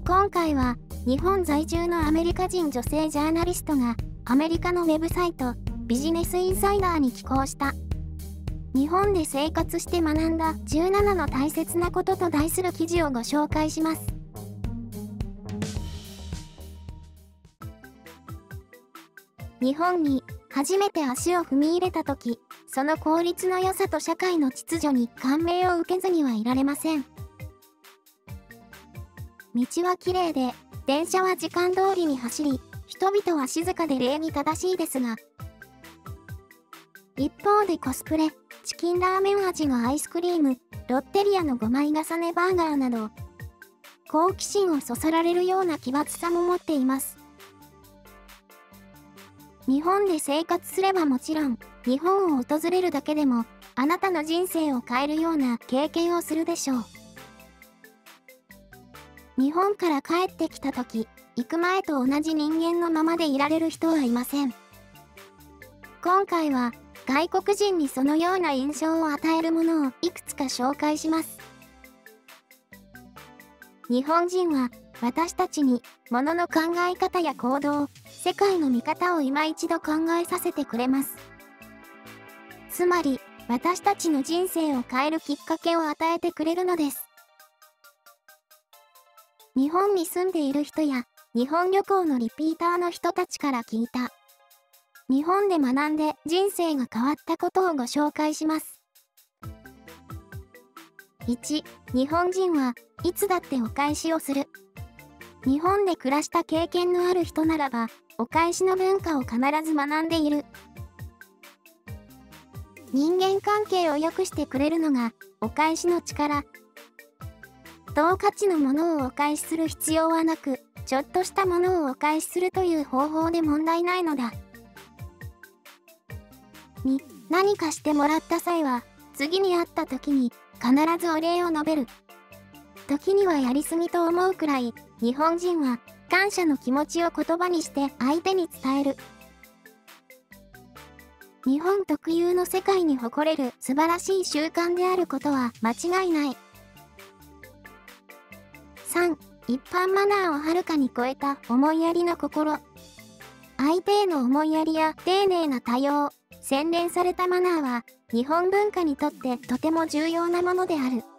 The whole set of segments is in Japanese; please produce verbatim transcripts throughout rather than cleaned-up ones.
今回は日本在住のアメリカ人女性ジャーナリストがアメリカのウェブサイトビジネスインサイダーに寄稿した日本で生活して学んだじゅうななの大切なことと題する記事をご紹介します。日本に初めて足を踏み入れた時、その効率の良さと社会の秩序に感銘を受けずにはいられません。道は綺麗で、電車は時間通りに走り、人々は静かで礼儀正しいですが、一方でコスプレ、チキンラーメン味のアイスクリーム、ロッテリアのごまい重ねバーガーなど、好奇心をそそられるような奇抜さも持っています。日本で生活すればもちろん、日本を訪れるだけでも、あなたの人生を変えるような経験をするでしょう。日本から帰ってきた時、行く前と同じ人間のままでいられる人はいません。今回は、外国人にそのような印象を与えるものをいくつか紹介します。日本人は、私たちに、物の考え方や行動、世界の見方を今一度考えさせてくれます。つまり、私たちの人生を変えるきっかけを与えてくれるのです。日本に住んでいる人や、日本旅行のリピーターの人たちから聞いた。日本で学んで人生が変わったことをご紹介します。いち、日本人はいつだってお返しをする。日本で暮らした経験のある人ならば、お返しの文化を必ず学んでいる。人間関係を良くしてくれるのが、お返しの力。同価値のものをお返しする必要はなく、ちょっとしたものをお返しするという方法で問題ないのだ。に、何かしてもらった際は、次に会った時に必ずお礼を述べる。時にはやりすぎと思うくらい、日本人は感謝の気持ちを言葉にして相手に伝える。日本特有の世界に誇れる素晴らしい習慣であることは間違いない。さん、一般マナーをはるかに超えた思いやりの心。相手への思いやりや丁寧な対応、洗練されたマナーは日本文化にとってとても重要なものである。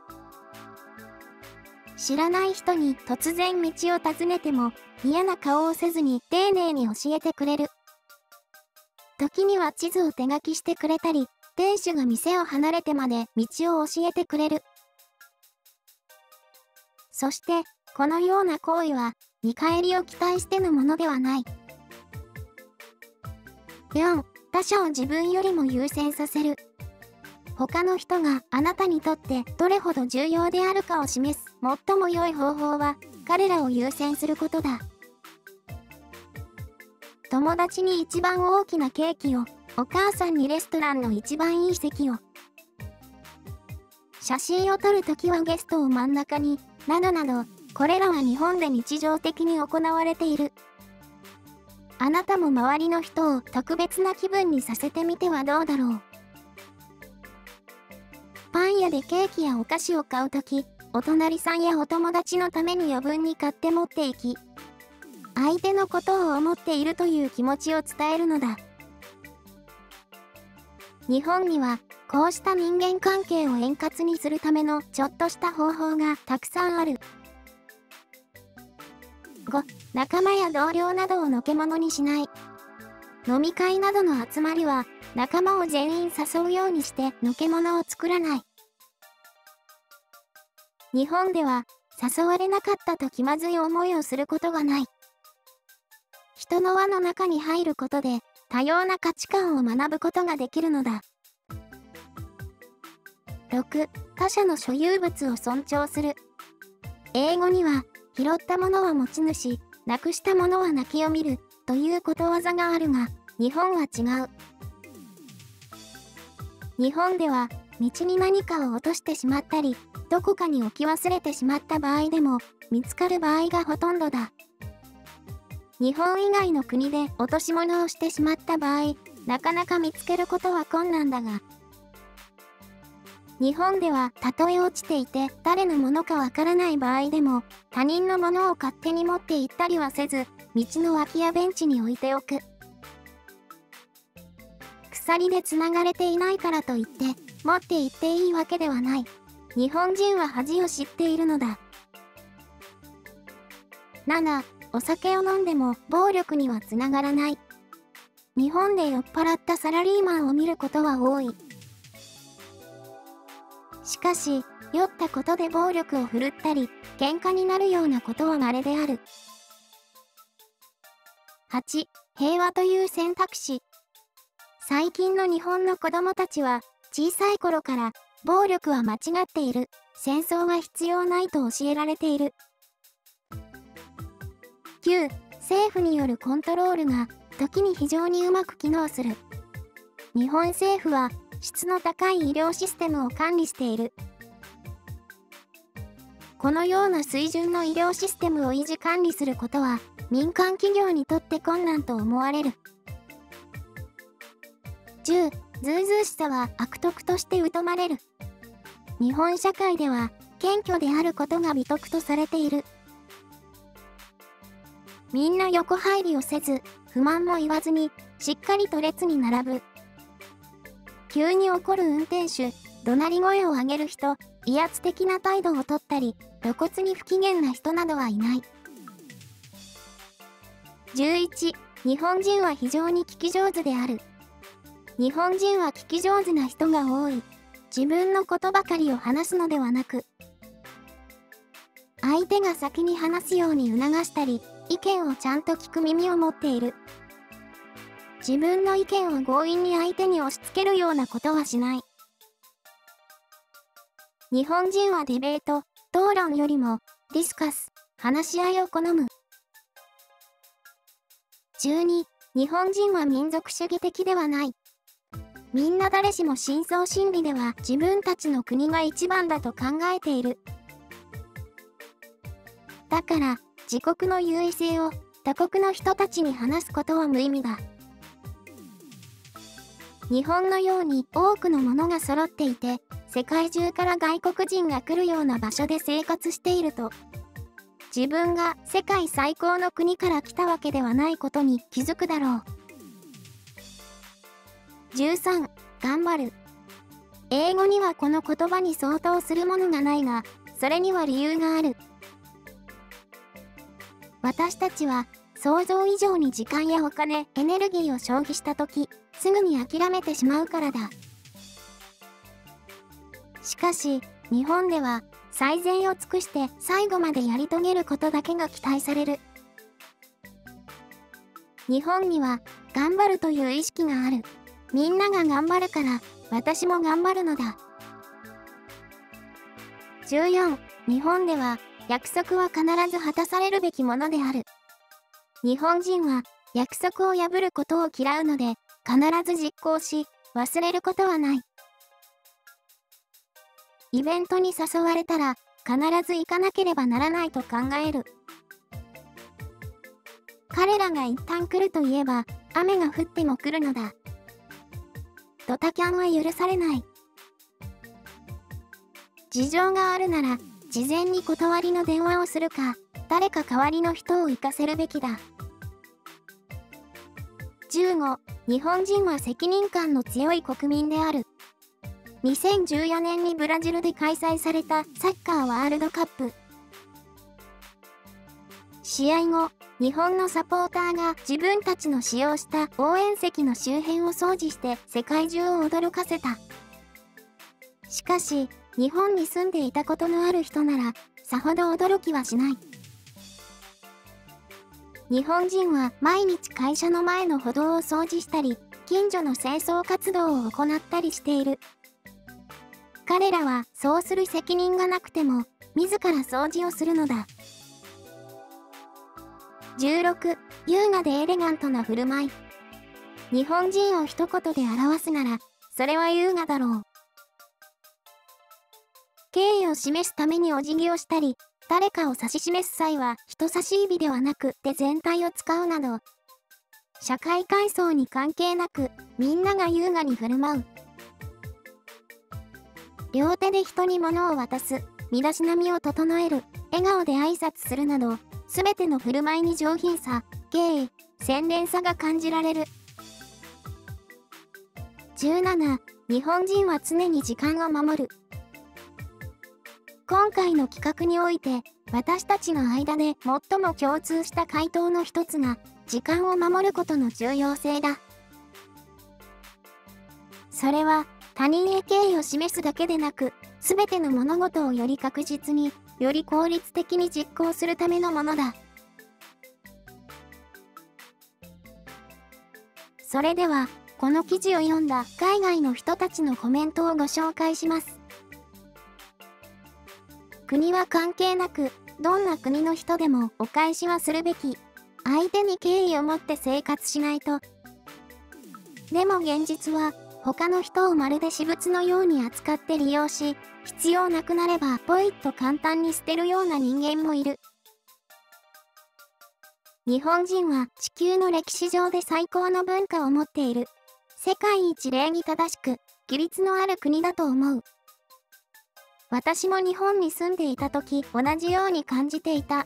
知らない人に突然道を尋ねても嫌な顔をせずに丁寧に教えてくれる。時には地図を手書きしてくれたり、店主が店を離れてまで道を教えてくれる。そして、このような行為は見返りを期待してのものではない。よん、他者を自分よりも優先させる。他の人があなたにとってどれほど重要であるかを示す最も良い方法は彼らを優先することだ。友達に一番大きなケーキを、お母さんにレストランの一番いい席を。写真を撮るときはゲストを真ん中に、などなど、これらは日本で日常的に行われている。あなたも周りの人を特別な気分にさせてみてはどうだろう。パン屋でケーキやお菓子を買うとき、お隣さんやお友達のために余分に買って持っていき、相手のことを思っているという気持ちを伝えるのだ。日本には、こうした人間関係を円滑にするためのちょっとした方法がたくさんある。ご、仲間や同僚などをのけものにしない。飲み会などの集まりは、仲間を全員誘うようにしてのけものを作らない。日本では、誘われなかったと気まずい思いをすることがない。人の輪の中に入ることで、多様な価値観を学ぶことができるのだ。ろく、他者の所有物を尊重する。英語には、拾ったものは持ち主、なくしたものは泣きを見る、ということわざがあるが、日本は違う。日本では、道に何かを落としてしまったり、どこかに置き忘れてしまった場合でも、見つかる場合がほとんどだ。日本以外の国で落とし物をしてしまった場合、なかなか見つけることは困難だが、日本ではたとえ落ちていて誰のものかわからない場合でも、 他人のものを勝手に持って行ったりはせず、道の脇やベンチに置いておく。鎖でつながれていないからといって、持って行っていいわけではない。日本人は恥を知っているのだ。なな、お酒を飲んでも暴力にはつながらない。日本で酔っ払ったサラリーマンを見ることは多い。しかし、酔ったことで暴力を振るったり、喧嘩になるようなことは稀である。はち、平和という選択肢。最近の日本の子供たちは、小さい頃から、暴力は間違っている、戦争は必要ないと教えられている。きゅう、政府によるコントロールが、時に非常にうまく機能する。日本政府は、質の高い医療システムを管理している。このような水準の医療システムを維持管理することは、民間企業にとって困難と思われる。じゅう、ずうずうしさは悪徳として疎まれる。日本社会では、謙虚であることが美徳とされている。みんな横入りをせず、不満も言わずに、しっかりと列に並ぶ。急に怒る運転手、怒鳴り声を上げる人、威圧的な態度をとったり、露骨に不機嫌な人などはいない。じゅういち、日本人は非常に聞き上手である。日本人は聞き上手な人が多い。自分のことばかりを話すのではなく、相手が先に話すように促したり、意見をちゃんと聞く耳を持っている。自分の意見を強引に相手に押し付けるようなことはしない。日本人はディベート、討論よりもディスカス、話し合いを好む。じゅうに、日本人は民族主義的ではない。みんな誰しも深層心理では自分たちの国が一番だと考えている。だから、自国の優位性を他国の人たちに話すことは無意味だ。日本のように多くのものが揃っていて、世界中から外国人が来るような場所で生活していると、自分が世界最高の国から来たわけではないことに気づくだろう。じゅうさん、頑張る。英語にはこの言葉に相当するものがないが、それには理由がある。私たちは想像以上に時間やお金、エネルギーを消費したとき、すぐに諦めてしまうからだ。しかし、日本では最善を尽くして最後までやり遂げることだけが期待される。日本には頑張るという意識がある。みんなが頑張るから私も頑張るのだ。じゅうよん、日本では約束は必ず果たされるべきものである。日本人は約束を破ることを嫌うので必ず実行し忘れることはない。イベントに誘われたら必ず行かなければならないと考える。彼らが一旦来るといえば雨が降っても来るのだ。ドタキャンは許されない。事情があるなら事前に断りの電話をするか、誰か代わりの人を行かせるべきだ。じゅうご、日本人は責任感の強い国民である。にせんじゅうよねんにブラジルで開催されたサッカーワールドカップ。試合後、日本のサポーターが自分たちの使用した応援席の周辺を掃除して世界中を驚かせた。しかし、日本に住んでいたことのある人なら、さほど驚きはしない。日本人は毎日会社の前の歩道を掃除したり、近所の清掃活動を行ったりしている。彼らはそうする責任がなくても、自ら掃除をするのだ。じゅうろく、優雅でエレガントな振る舞い。日本人を一言で表すなら、それは優雅だろう。敬意を示すためにお辞儀をしたり、誰かを指し示す際は人差し指ではなく手全体を使うなど、社会階層に関係なくみんなが優雅に振る舞う。両手で人に物を渡す、身だしなみを整える、 笑顔で挨拶するなど、すべての振る舞いに上品さ、敬意、洗練さが感じられる。じゅうなな、日本人は常に時間を守る。今回の企画において、私たちの間で最も共通した回答の一つが、時間を守ることの重要性だ。それは、他人へ敬意を示すだけでなく、すべての物事をより確実に、より効率的に実行するためのものだ。それでは、この記事を読んだ海外の人たちのコメントをご紹介します。国は関係なく、どんな国の人でもお返しはするべき。相手に敬意を持って生活しないと。でも現実は、他の人をまるで私物のように扱って利用し、必要なくなればポイッと簡単に捨てるような人間もいる。日本人は地球の歴史上で最高の文化を持っている。世界一礼儀正しく、規律のある国だと思う。私も日本に住んでいた時、同じように感じていた。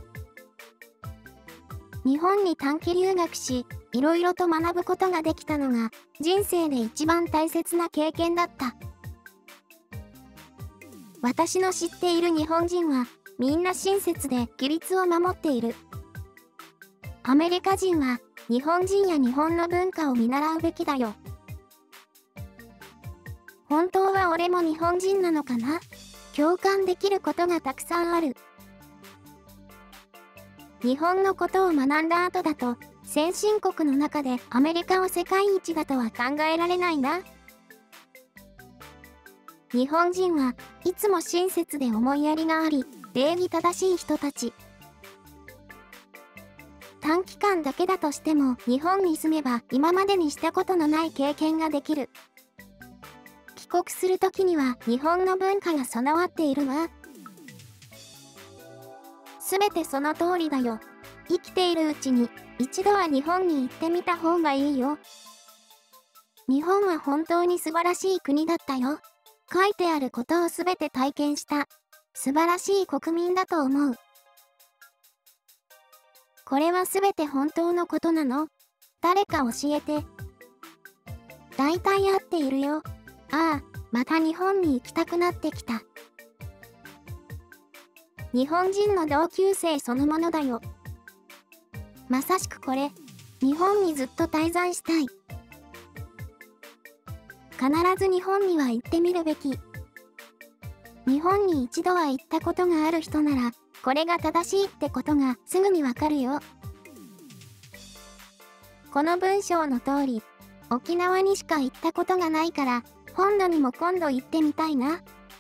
日本に短期留学し、いろいろと学ぶことができたのが、人生で一番大切な経験だった。私の知っている日本人は、みんな親切で規律を守っている。アメリカ人は、日本人や日本の文化を見習うべきだよ。本当は俺も日本人なのかな？共感できることがたくさんある。日本のことを学んだ後だと、先進国の中でアメリカを世界一だとは考えられないな。日本人はいつも親切で思いやりがあり、礼儀正しい人たち。短期間だけだとしても日本に住めば今までにしたことのない経験ができる。帰国するときには日本の文化が備わっているわ。すべてその通りだよ。生きているうちに一度は日本に行ってみた方がいいよ。日本は本当に素晴らしい国だったよ。書いてあることをすべて体験した素晴らしい国民だと思う。これはすべて本当のことなの？誰か教えて。大体合っているよ。ああ、また日本に行きたくなってきた。日本人の同級生そのものだよ。まさしくこれ、日本にずっと滞在したい。必ず日本には行ってみるべき。日本に一度は行ったことがある人なら、これが正しいってことがすぐにわかるよ。この文章の通り、沖縄にしか行ったことがないから、本土にも今度行ってみたいな。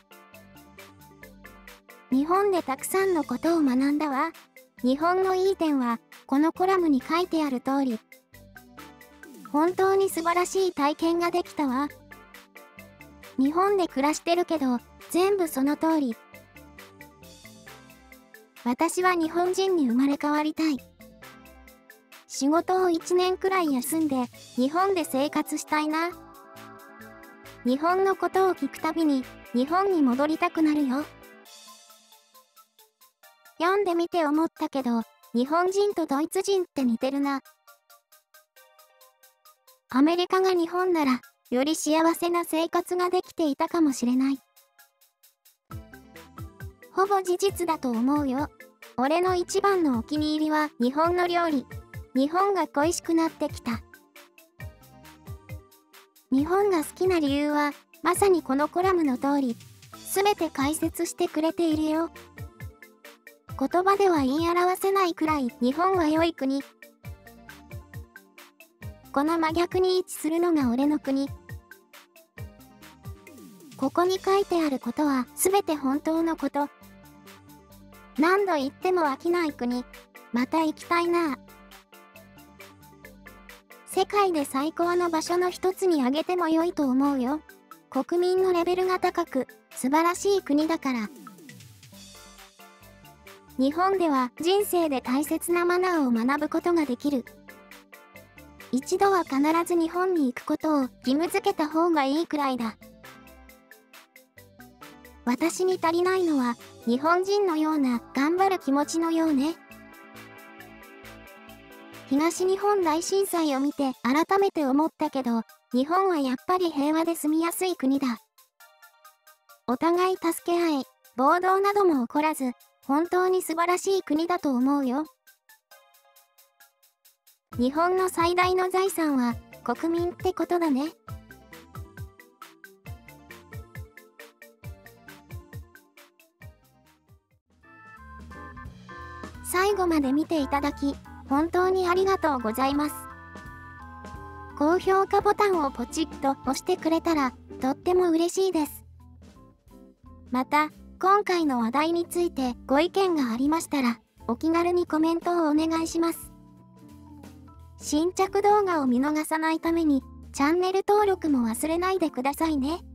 日本でたくさんのことを学んだわ。日本のいい点は、このコラムに書いてある通り。本当に素晴らしい体験ができたわ。日本で暮らしてるけど、全部その通り。私は日本人に生まれ変わりたい。仕事をいちねんくらい休んで、日本で生活したいな。日本のことを聞くたびに、日本に戻りたくなるよ。読んでみて思ったけど、日本人とドイツ人って似てるな。アメリカが日本なら、より幸せな生活ができていたかもしれない。ほぼ事実だと思うよ。俺の一番のお気に入りは日本の料理。日本が恋しくなってきた。日本が好きな理由は、まさにこのコラムの通り、すべて解説してくれているよ。言葉では言い表せないくらい日本は良い国。この真逆に位置するのが俺の国。ここに書いてあることは全て本当のこと。何度行っても飽きない国。また行きたいな。世界で最高の場所の一つに挙げても良いと思うよ。国民のレベルが高く、素晴らしい国だから。日本では人生で大切なマナーを学ぶことができる。一度は必ず日本に行くことを義務付けた方がいいくらいだ。 私に足りないのは、日本人のような頑張る気持ちのようね。東日本大震災を見て改めて思ったけど、日本はやっぱり平和で住みやすい国だ。お互い助け合い、暴動なども起こらず、本当に素晴らしい国だと思うよ。日本の最大の財産は国民ってことだね。最後まで見ていただき、本当にありがとうございます。高評価ボタンをポチッと押してくれたら、とっても嬉しいです。また、今回の話題についてご意見がありましたら、お気軽にコメントをお願いします。新着動画を見逃さないために、チャンネル登録も忘れないでくださいね。